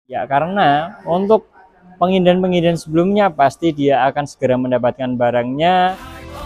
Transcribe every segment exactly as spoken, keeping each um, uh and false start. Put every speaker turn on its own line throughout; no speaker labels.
Ya, karena untuk penginden-penginden sebelumnya pasti dia akan segera mendapatkan barangnya.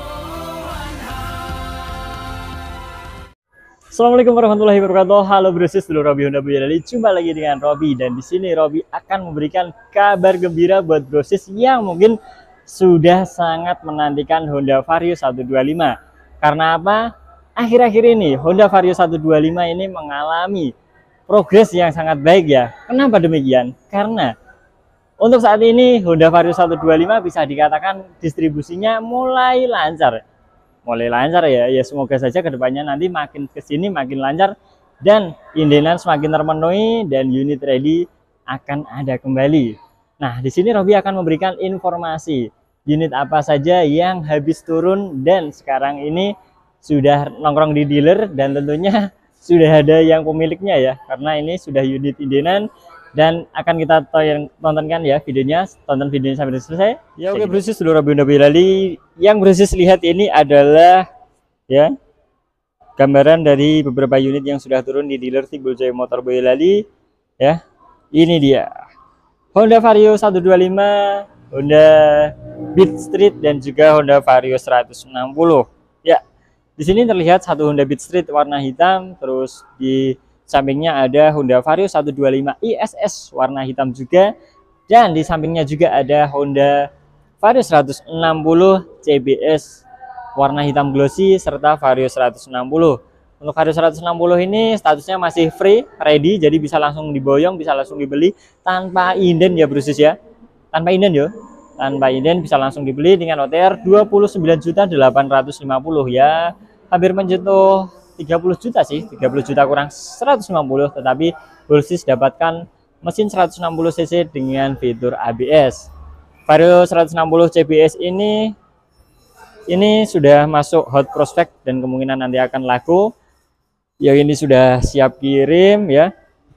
Assalamualaikum warahmatullahi wabarakatuh. Halo brosis, dulu Robi Honda Boyolali. Jumpa lagi dengan Robi, dan di sini Robi akan memberikan kabar gembira buat brosis yang mungkin sudah sangat menantikan Honda Vario seratus dua puluh lima. Karena apa? Akhir-akhir ini Honda Vario seratus dua puluh lima ini mengalami progres yang sangat baik ya. Kenapa demikian? Karena untuk saat ini Honda Vario seratus dua puluh lima bisa dikatakan distribusinya mulai lancar. Mulai lancar ya. Ya semoga saja kedepannya nanti makin kesini makin lancar dan indenan semakin terpenuhi dan unit ready akan ada kembali. Nah, di sini Robi akan memberikan informasi unit apa saja yang habis turun dan sekarang ini sudah nongkrong di dealer, dan tentunya sudah ada yang pemiliknya ya, karena ini sudah unit indenan dan akan kita tontonkan ya videonya. Tonton videonya sampai selesai ya. Oke brosis, seluruh Honda Boyolali, yang brosis lihat ini adalah ya gambaran dari beberapa unit yang sudah turun di dealer Timbul Jaya Motor Boyolali ya. Ini dia Honda Vario seratus dua puluh lima, Honda Beat Street, dan juga Honda Vario seratus enam puluh ya. Di sini terlihat satu Honda Beat Street warna hitam, terus di sampingnya ada Honda Vario seratus dua puluh lima I S S warna hitam juga, dan di sampingnya juga ada Honda Vario seratus enam puluh C B S warna hitam glossy serta Vario seratus enam puluh. Untuk Vario seratus enam puluh ini statusnya masih free ready, jadi bisa langsung diboyong, bisa langsung dibeli tanpa inden ya brosis ya. Tanpa inden yo. Tanpa inden bisa langsung dibeli dengan O T R dua puluh sembilan juta delapan ratus lima puluh ya. Hampir menyentuh tiga puluh juta sih, tiga puluh juta kurang seratus lima puluh, tetapi brosis dapatkan mesin seratus enam puluh cc dengan fitur A B S. Vario seratus enam puluh C B S ini ini sudah masuk hot prospect dan kemungkinan nanti akan laku. Yang ini sudah siap kirim ya.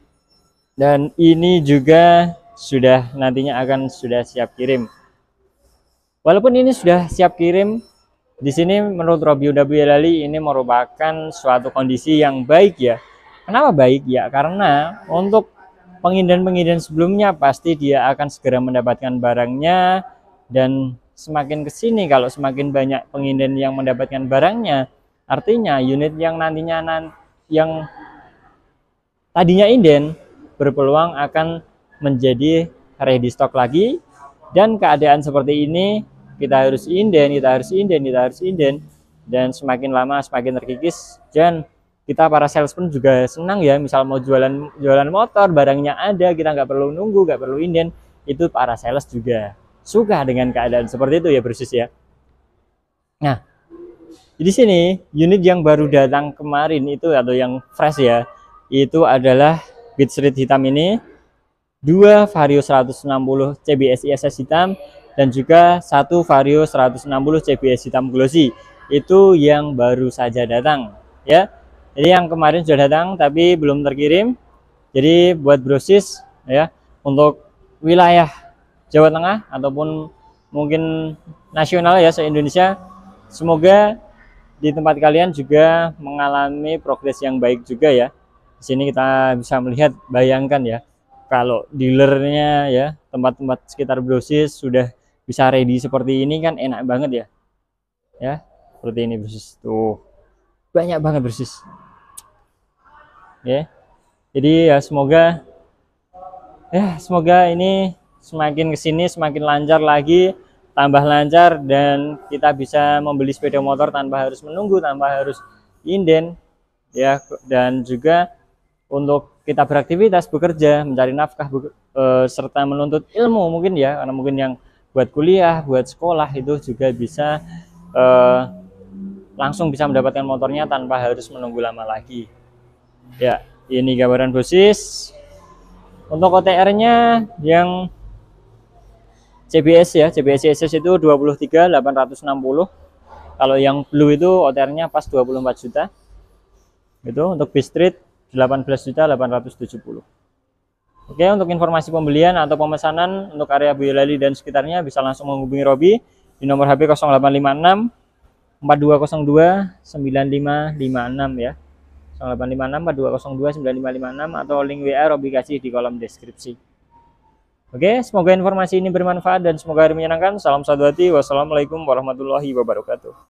Dan ini juga sudah nantinya akan sudah siap kirim. Walaupun ini sudah siap kirim, di sini menurut Robi Honda Boyolali ini merupakan suatu kondisi yang baik ya. Kenapa baik ya? Karena untuk penginden-penginden sebelumnya pasti dia akan segera mendapatkan barangnya, dan semakin kesini kalau semakin banyak penginden yang mendapatkan barangnya, artinya unit yang nantinya nanti, yang tadinya inden berpeluang akan menjadi ready stock lagi. Dan keadaan seperti ini kita harus inden, kita harus inden, kita harus inden, dan semakin lama semakin terkikis. Dan kita para sales pun juga senang ya, misal mau jualan jualan motor, barangnya ada, kita nggak perlu nunggu, nggak perlu inden. Itu para sales juga suka dengan keadaan seperti itu ya brosis ya. Nah, di sini unit yang baru datang kemarin itu atau yang fresh ya, itu adalah Beat Street hitam ini, dua Vario seratus enam puluh C B S I S S hitam, dan juga satu Vario seratus enam puluh C B S hitam glossy. Itu yang baru saja datang ya. Jadi yang kemarin sudah datang tapi belum terkirim. Jadi buat brosis ya, untuk wilayah Jawa Tengah ataupun mungkin nasional ya, se-Indonesia, semoga di tempat kalian juga mengalami progres yang baik juga ya. Di sini kita bisa melihat, bayangkan ya, kalau dealernya ya, tempat-tempat sekitar brosis sudah bisa ready seperti ini kan enak banget ya. Ya, seperti ini brosis. Tuh. Banyak banget brosis. Ya. Jadi ya semoga ya semoga ini semakin kesini semakin lancar lagi, tambah lancar, dan kita bisa membeli sepeda motor tanpa harus menunggu, tanpa harus inden ya. Dan juga untuk kita beraktivitas, bekerja, mencari nafkah, e, serta menuntut ilmu mungkin ya, karena mungkin yang buat kuliah, buat sekolah itu juga bisa e, langsung bisa mendapatkan motornya tanpa harus menunggu lama lagi ya. Ini gambaran brosis. Untuk O T R-nya yang C B S ya, C B S I S S itu dua puluh tiga delapan ratus enam puluh. Kalau yang blue itu O T R-nya pas dua puluh empat juta. Itu untuk Beat Street delapan belas juta delapan ratus tujuh puluh. Oke, untuk informasi pembelian atau pemesanan untuk area Boyolali dan sekitarnya bisa langsung menghubungi Robi di nomor H P nol delapan lima enam empat dua nol dua sembilan lima lima enam ya. nol delapan lima enam empat dua nol dua sembilan lima lima enam atau link W A Robi kasih di kolom deskripsi. Oke, semoga informasi ini bermanfaat dan semoga hari menyenangkan. Salam satu hati. Wassalamualaikum warahmatullahi wabarakatuh.